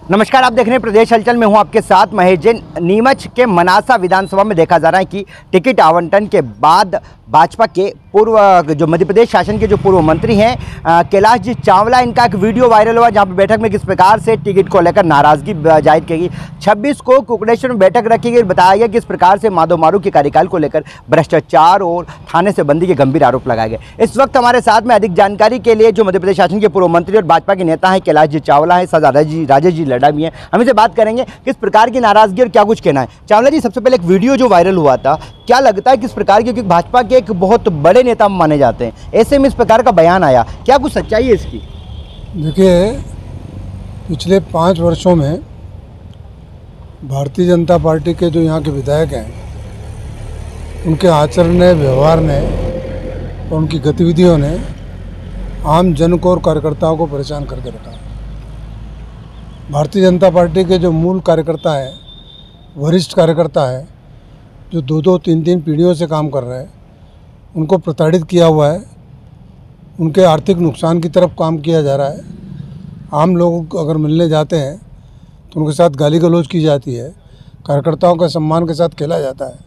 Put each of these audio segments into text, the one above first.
नमस्कार, आप देख रहे हैं प्रदेश हलचल में हूं आपके साथ महेश जैन। नीमच के मनासा विधानसभा में देखा जा रहा है कि टिकट आवंटन के बाद भाजपा के पूर्व जो मध्य प्रदेश शासन के जो पूर्व मंत्री हैं कैलाश जी चावला, इनका एक वीडियो वायरल हुआ जहां पर बैठक में किस प्रकार से टिकट को लेकर नाराजगी जाहिर की गई। 26 को कुकुड़ेश्वर में बैठक रखी गई। बताया गया किस प्रकार से माधव मारू के कार्यकाल को लेकर भ्रष्टाचार और थाने से बंदी के गंभीर आरोप लगाए गए। इस वक्त हमारे साथ में अधिक जानकारी के लिए जो मध्य प्रदेश शासन के पूर्व मंत्री और भाजपा के नेता हैं कैलाश जी चावला है, साथ राजेश जी लड्डा भी हैं। हम इनसे बात करेंगे किस प्रकार की नाराजगी और क्या कुछ कहना है। चावला जी, सबसे पहले एक वीडियो जो वायरल हुआ था, क्या लगता है किस प्रकार की, क्योंकि भाजपा के एक बहुत बड़े नेता माने जाते हैं, ऐसे में इस प्रकार का बयान आया, क्या कुछ सच्चाई है इसकी? देखिए, पिछले 5 वर्षों में भारतीय जनता पार्टी के जो यहाँ के विधायक हैं, उनके आचरण ने, व्यवहार ने और उनकी गतिविधियों ने आम जन को और कार्यकर्ताओं को परेशान करके रखा। भारतीय जनता पार्टी के जो मूल कार्यकर्ता हैं, वरिष्ठ कार्यकर्ता हैं, जो 2-2, 3-3 पीढ़ियों से काम कर रहे हैं, उनको प्रताड़ित किया हुआ है। उनके आर्थिक नुकसान की तरफ काम किया जा रहा है। आम लोग अगर मिलने जाते हैं तो उनके साथ गाली गलौज की जाती है, कार्यकर्ताओं के सम्मान के साथ खेला जाता है।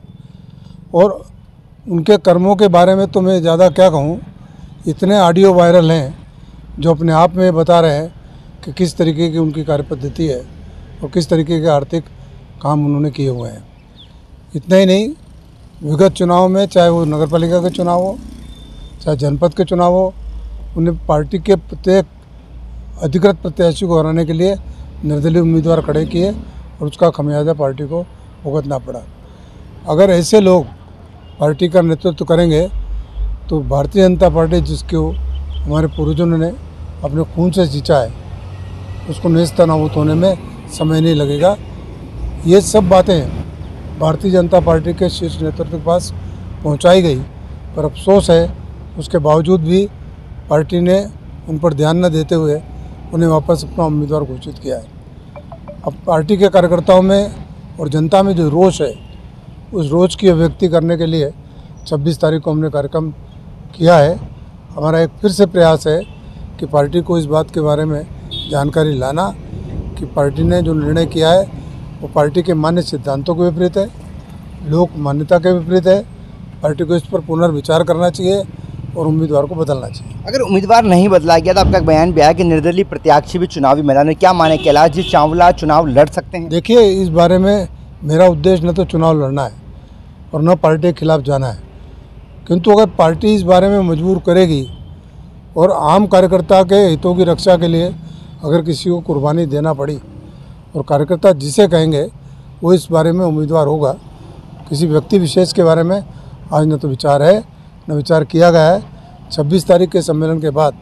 और उनके कर्मों के बारे में तो मैं ज़्यादा क्या कहूँ, इतने ऑडियो वायरल हैं जो अपने आप में बता रहे हैं कि किस तरीके की उनकी कार्यपद्धति है और किस तरीके के आर्थिक काम उन्होंने किए हुए हैं। इतना ही नहीं, विगत चुनाव में, चाहे वो नगर पालिका के चुनाव हो, चाहे जनपद के चुनाव हो, उन्हें पार्टी के प्रत्येक अधिकृत प्रत्याशी को हराने के लिए निर्दलीय उम्मीदवार खड़े किए और उसका खमियाजा पार्टी को भुगतना पड़ा। अगर ऐसे लोग पार्टी का नेतृत्व करेंगे तो भारतीय जनता पार्टी, जिसको हमारे पूर्वजों ने अपने खून से जींचा है, उसको नेस्तनाबूद होने में समय नहीं लगेगा। ये सब बातें भारतीय जनता पार्टी के शीर्ष नेतृत्व के पास पहुंचाई गई, पर अफसोस है उसके बावजूद भी पार्टी ने उन पर ध्यान न देते हुए उन्हें वापस अपना उम्मीदवार घोषित किया है। अब पार्टी के कार्यकर्ताओं में और जनता में जो रोष है, उस रोष की अभिव्यक्ति करने के लिए 26 तारीख को हमने कार्यक्रम किया है। हमारा एक फिर से प्रयास है कि पार्टी को इस बात के बारे में जानकारी लाना कि पार्टी ने जो निर्णय किया है वो पार्टी के मान्य सिद्धांतों के विपरीत है, लोक मान्यता के विपरीत है। पार्टी को इस पर पुनर्विचार करना चाहिए और उम्मीदवार को बदलना चाहिए। अगर उम्मीदवार नहीं बदला गया तो आपका बयान भी आया कि निर्दलीय प्रत्याशी भी चुनावी मैदान में, क्या माने कैलाश जी चावला चुनाव लड़ सकते हैं? देखिए, इस बारे में मेरा उद्देश्य न तो चुनाव लड़ना है और न पार्टी के खिलाफ जाना है, किंतु अगर पार्टी इस बारे में मजबूर करेगी और आम कार्यकर्ता के हितों की रक्षा के लिए अगर किसी को कुर्बानी देना पड़ी और कार्यकर्ता जिसे कहेंगे वो इस बारे में उम्मीदवार होगा। किसी व्यक्ति विशेष के बारे में आज न तो विचार है, न विचार किया गया है। 26 तारीख के सम्मेलन के बाद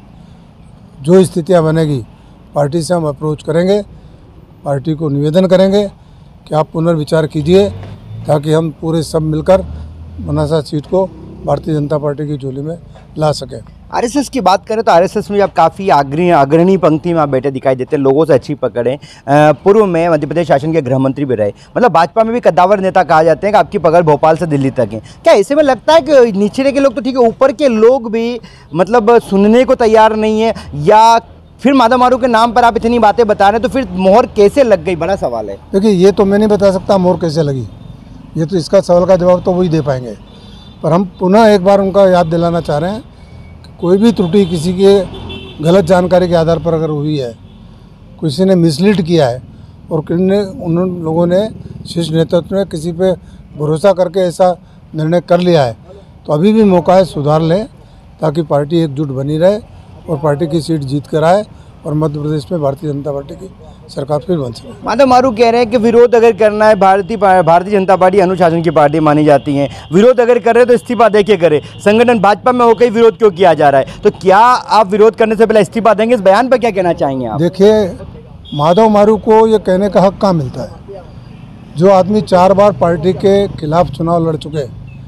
जो स्थितियां बनेगी, पार्टी से हम अप्रोच करेंगे, पार्टी को निवेदन करेंगे कि आप पुनर्विचार कीजिए ताकि हम पूरे सब मिलकर मनासा सीट को भारतीय जनता पार्टी की झोली में ला सकें। आरएसएस की बात करें तो आरएसएस में आप काफ़ी अग्रणी पंक्ति में आप बैठे दिखाई देते हैं, लोगों से अच्छी पकड़े। पूर्व में मध्य प्रदेश शासन के गृह मंत्री भी रहे, मतलब भाजपा में भी कद्दावर नेता कहा जाते हैं कि आपकी पकड़ भोपाल से दिल्ली तक है। क्या ऐसे में लगता है कि निचले के लोग तो ठीक है, ऊपर के लोग भी मतलब सुनने को तैयार नहीं है, या फिर माधव मारू के नाम पर आप इतनी बातें बता रहे हैं तो फिर मोहर कैसे लग गई? बड़ा सवाल है। देखिए, ये तो मैं नहीं बता सकता मोहर कैसे लगी, ये तो इसका सवाल का जवाब तो वही दे पाएंगे। पर हम पुनः एक बार उनका याद दिलाना चाह रहे हैं कि कोई भी त्रुटि किसी के गलत जानकारी के आधार पर अगर हुई है, किसी ने मिसलीड किया है और उन लोगों ने, शीर्ष नेतृत्व ने किसी पे भरोसा करके ऐसा निर्णय कर लिया है, तो अभी भी मौका है, सुधार लें ताकि पार्टी एकजुट बनी रहे और पार्टी की सीट जीत कर आए और मध्य प्रदेश में भारतीय जनता पार्टी की सरकार फिर बन सके। माधव मारू कह रहे हैं कि विरोध अगर करना है, भारतीय जनता पार्टी अनुशासन की पार्टी मानी जाती है, विरोध अगर कर रहे तो इस्तीफा देके करे। संगठन भाजपा में होकर विरोध क्यों किया जा रहा है? तो क्या आप विरोध करने से पहले इस्तीफा देंगे? इस बयान पर क्या कहना चाहेंगे आप? देखिए, माधव मारू को ये कहने का हक कहाँ मिलता है? जो आदमी 4 बार पार्टी के खिलाफ चुनाव लड़ चुके,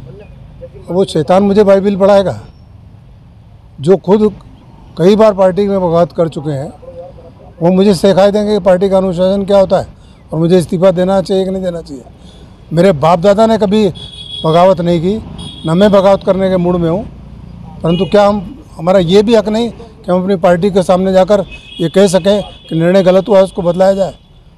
वो शैतान मुझे बाइबिल पढ़ाएगा? जो खुद कई बार पार्टी में बगावत कर चुके हैं, वो मुझे सिखाई देंगे कि पार्टी का अनुशासन क्या होता है और मुझे इस्तीफा देना चाहिए कि नहीं देना चाहिए। मेरे बाप दादा ने कभी बगावत नहीं की, न मैं बगावत करने के मूड में हूँ, परंतु क्या हमारा ये भी हक नहीं कि हम अपनी पार्टी के सामने जाकर ये कह सकें कि निर्णय गलत हुआ है, उसको बदलाया जाए?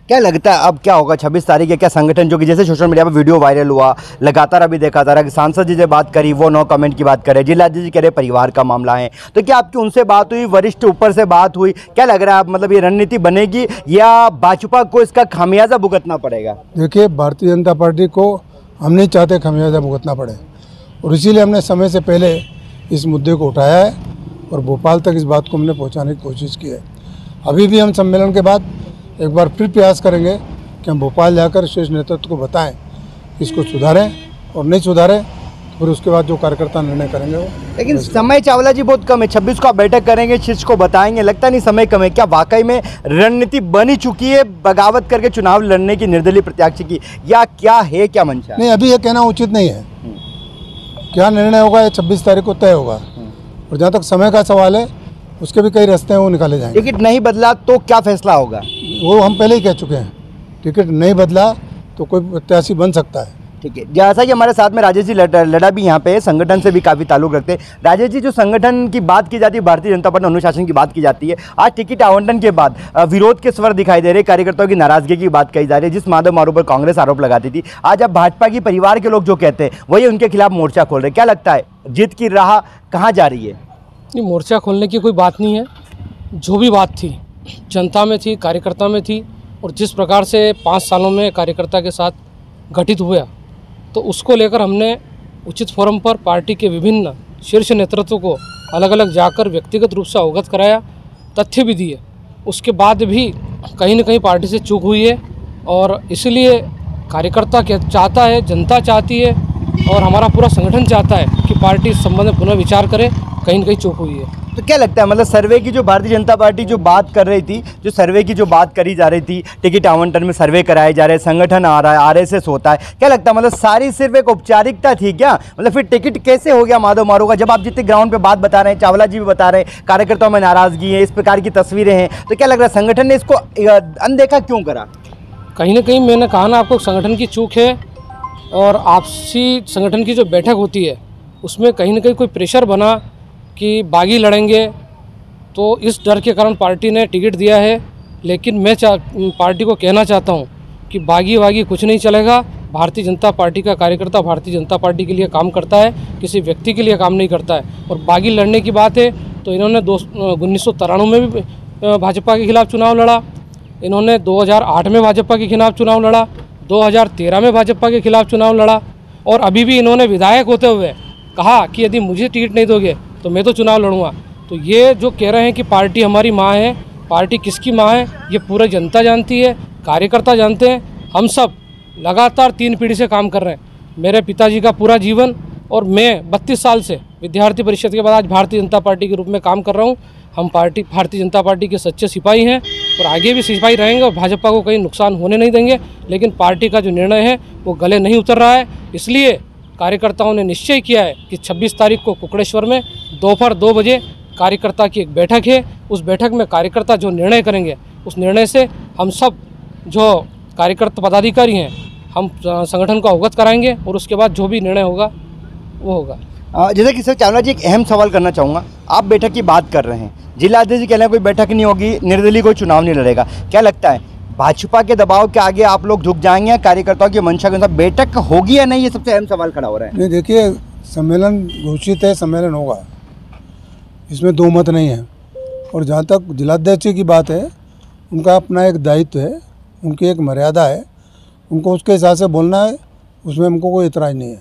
क्या लगता है अब क्या होगा 26 तारीख है? क्या संगठन जो कि जैसे सोशल मीडिया पर वीडियो वायरल हुआ, लगातार अभी देखा जा रहा है कि सांसद जी से बात करी, वो नो कमेंट की बात करे, जिलाध्यक्ष जी कह रहे परिवार का मामला है, तो क्या आपकी उनसे बात हुई, वरिष्ठ ऊपर से बात हुई? क्या लग रहा है, आप मतलब ये रणनीति बनेगी या भाजपा को इसका खामियाजा भुगतना पड़ेगा? देखिए, भारतीय जनता पार्टी को हम नहीं चाहते खामियाजा भुगतना पड़े, और इसीलिए हमने समय से पहले इस मुद्दे को उठाया है और भोपाल तक इस बात को हमने पहुंचाने की कोशिश की है। अभी भी हम सम्मेलन के बाद एक बार फिर प्रयास करेंगे कि हम भोपाल जाकर शीर्ष नेतृत्व को बताएं कि इसको सुधारें, और नहीं सुधारें तो फिर उसके बाद जो कार्यकर्ता निर्णय करेंगे वो। लेकिन समय चावला जी बहुत कम है, 26 को आप बैठक करेंगे, शीर्ष को बताएंगे, लगता नहीं समय कम है? क्या वाकई में रणनीति बनी चुकी है बगावत करके चुनाव लड़ने की निर्दलीय प्रत्याशी की, या क्या है, क्या मंशा? नहीं, अभी ये कहना उचित नहीं है। क्या निर्णय होगा ये 26 तारीख को तय होगा, और जहाँ तक समय का सवाल है उसके भी कई रास्ते हैं, वो निकाले जाएंगे। टिकट नहीं बदला तो क्या फैसला होगा? वो हम पहले ही कह चुके हैं, टिकट नहीं बदला तो कोई प्रत्याशी बन सकता है। ठीक है, जैसा कि हमारे साथ में राजेश जी लड़ा भी यहाँ पे संगठन से भी काफ़ी ताल्लुक रखते हैं। राजेश जी, जो संगठन की बात की जाती है, भारतीय जनता पार्टी अनुशासन की बात की जाती है, आज टिकट आवंटन के बाद विरोध के स्वर दिखाई दे रहे, कार्यकर्ताओं की नाराजगी की बात कही जा रही है। जिस माधव मारू पर कांग्रेस आरोप लगाती थी, आज अब भाजपा की परिवार के लोग जो कहते हैं वही उनके खिलाफ मोर्चा खोल रहे। क्या लगता है जीत की राह कहाँ जा रही है? नहीं, मोर्चा खोलने की कोई बात नहीं है। जो भी बात थी जनता में थी, कार्यकर्ता में थी, और जिस प्रकार से 5 सालों में कार्यकर्ता के साथ घटित हुआ, तो उसको लेकर हमने उचित फोरम पर पार्टी के विभिन्न शीर्ष नेतृत्व को अलग अलग जाकर व्यक्तिगत रूप से अवगत कराया, तथ्य भी दिए। उसके बाद भी कहीं न कहीं पार्टी से चूक हुई है, और इसलिए कार्यकर्ता चाहता है, जनता चाहती है, और हमारा पूरा संगठन चाहता है कि पार्टी इस संबंध में पुनः विचार करे। कहीं न कहीं चूक हुई है। तो क्या लगता है, मतलब सर्वे की जो भारतीय जनता पार्टी जो बात कर रही थी, जो सर्वे की जो बात करी जा रही थी, टिकट आवंटन में सर्वे कराए जा रहे, संगठन आ रहा है, आरएसएस होता है, क्या लगता है मतलब सारी सिर्फ एक औपचारिकता थी क्या? मतलब फिर टिकट कैसे हो गया माधव मारू का? जब आप जितने ग्राउंड पे बात बता रहे हैं, चावला जी भी बता रहे हैं, कार्यकर्ताओं में नाराजगी है, इस प्रकार की तस्वीरें हैं, तो क्या लग रहा है संगठन ने इसको अनदेखा क्यों करा? कहीं ना कहीं मैंने कहा ना आपको, संगठन की चूक है, और आपसी संगठन की जो बैठक होती है उसमें कहीं ना कहीं कोई प्रेशर बना कि बागी लड़ेंगे, तो इस डर के कारण पार्टी ने टिकट दिया है। लेकिन मैं पार्टी को कहना चाहता हूं कि बागी कुछ नहीं चलेगा। भारतीय जनता पार्टी का कार्यकर्ता भारतीय जनता पार्टी के लिए काम करता है, किसी व्यक्ति के लिए काम नहीं करता है। और बागी लड़ने की बात है तो इन्होंने 1993 में भी भाजपा के खिलाफ चुनाव लड़ा, इन्होंने 2008 में भाजपा के खिलाफ चुनाव लड़ा, 2013 में भाजपा के खिलाफ चुनाव लड़ा, और अभी भी इन्होंने विधायक होते हुए कहा कि यदि मुझे टिकट नहीं दोगे तो मैं तो चुनाव लड़ूंगा। तो ये जो कह रहे हैं कि पार्टी हमारी माँ है, पार्टी किसकी माँ है ये पूरी जनता जानती है, कार्यकर्ता जानते हैं। हम सब लगातार 3 पीढ़ी से काम कर रहे हैं। मेरे पिताजी का पूरा जीवन, और मैं 32 साल से विद्यार्थी परिषद के बाद आज भारतीय जनता पार्टी के रूप में काम कर रहा हूँ। हम भारतीय जनता पार्टी के सच्चे सिपाही हैं, और आगे भी सिपाही रहेंगे, और भाजपा को कहीं नुकसान होने नहीं देंगे। लेकिन पार्टी का जो निर्णय है वो गले नहीं उतर रहा है। इसलिए कार्यकर्ताओं ने निश्चय किया है कि 26 तारीख को कुकड़ेश्वर में दोपहर 2 बजे कार्यकर्ता की एक बैठक है। उस बैठक में कार्यकर्ता जो निर्णय करेंगे, उस निर्णय से हम सब जो कार्यकर्ता पदाधिकारी हैं हम संगठन को अवगत कराएंगे, और उसके बाद जो भी निर्णय होगा वो होगा। जैसे कि सर चावला जी, एक अहम सवाल करना चाहूँगा। आप बैठक की बात कर रहे हैं, जिलाध्यक्ष जी कह रहे हैं कोई बैठक नहीं होगी, निर्दलीय कोई चुनाव नहीं लड़ेगा। क्या लगता है भाजपा के दबाव के आगे आप लोग झुक जाएंगे या कार्यकर्ताओं की मंशा के अनुसार बैठक होगी या नहीं? ये सबसे अहम सवाल खड़ा हो रहा है। नहीं, देखिए, सम्मेलन घोषित है, सम्मेलन होगा, इसमें दो मत नहीं है। और जहाँ तक जिलाध्यक्ष की बात है, उनका अपना एक दायित्व है, उनकी एक मर्यादा है, उनको उसके हिसाब से बोलना है, उसमें हमको कोई इतराज़ नहीं है।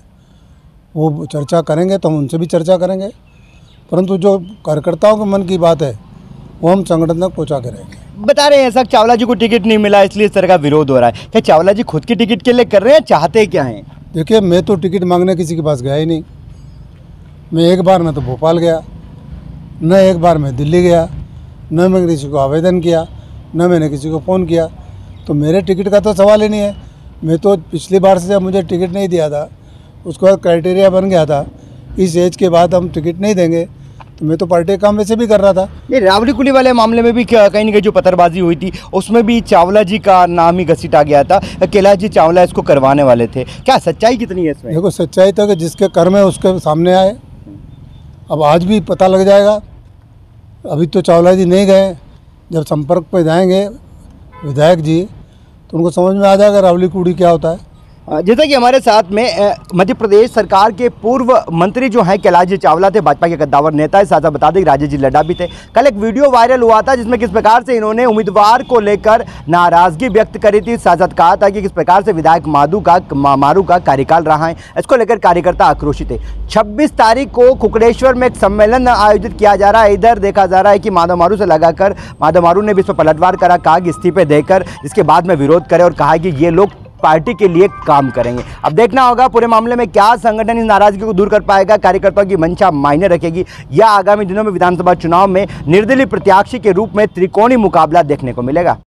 वो चर्चा करेंगे तो हम उनसे भी चर्चा करेंगे, परंतु जो कार्यकर्ताओं के मन की बात है वो हम संगठन तक पहुँचा के रहेंगे। बता रहे हैं ऐसा चावला जी को टिकट नहीं मिला इसलिए इस तरह का विरोध हो रहा है। क्या चावला जी खुद की टिकट के लिए कर रहे हैं, चाहते क्या हैं? देखिए, मैं तो टिकट मांगने किसी के पास गया ही नहीं। मैं एक बार मैं तो भोपाल गया, न एक बार मैं दिल्ली गया, न मैंने किसी को आवेदन किया, न मैंने किसी को फ़ोन किया। तो मेरे टिकट का तो सवाल ही नहीं है। मैं तो पिछली बार से जब मुझे टिकट नहीं दिया था, उसके बाद क्राइटेरिया बन गया था इस एज के बाद हम टिकट नहीं देंगे, तो मैं तो पार्टी का काम वैसे भी कर रहा था। ये रावड़ी कुली वाले मामले में भी कहीं ना कहीं जो पत्थरबाजी हुई थी उसमें भी चावला जी का नाम ही घसीटा गया था। कैलाश जी चावला इसको करवाने वाले थे। क्या सच्चाई कितनी है इसमें? देखो, सच्चाई तो कि जिसके कर्म है उसके सामने आए। अब आज भी पता लग जाएगा। अभी तो चावला जी नहीं गए, जब संपर्क पे जाएंगे विधायक जी तो उनको समझ में आ जाएगा रावली कूड़ी क्या होता है। जैसा कि हमारे साथ में मध्य प्रदेश सरकार के पूर्व मंत्री जो हैं कैलाश जी चावला थे, भाजपा के कद्दावर नेता है, साथ साथ बता दें राजेश जी लड्डा भी थे। कल एक वीडियो वायरल हुआ था जिसमें किस प्रकार से इन्होंने उम्मीदवार को लेकर नाराजगी व्यक्त करी थी, साथ साथ कहा था कि किस प्रकार से विधायक मारू का कार्यकाल रहा है, इसको लेकर कार्यकर्ता आक्रोशित है। 26 तारीख को कुकड़ेश्वर में एक सम्मेलन आयोजित किया जा रहा है। इधर देखा जा रहा है कि माधव मारू से लगाकर माधव मारू ने भी इस पर पलटवार करा, कहा कि इस्तीफे देकर इसके बाद में विरोध करे और कहा कि ये लोग पार्टी के लिए काम करेंगे। अब देखना होगा पूरे मामले में क्या संगठन इस नाराजगी को दूर कर पाएगा, कार्यकर्ताओं की मंशा मायने रखेगी या आगामी दिनों में विधानसभा चुनाव में निर्दलीय प्रत्याशी के रूप में त्रिकोणीय मुकाबला देखने को मिलेगा।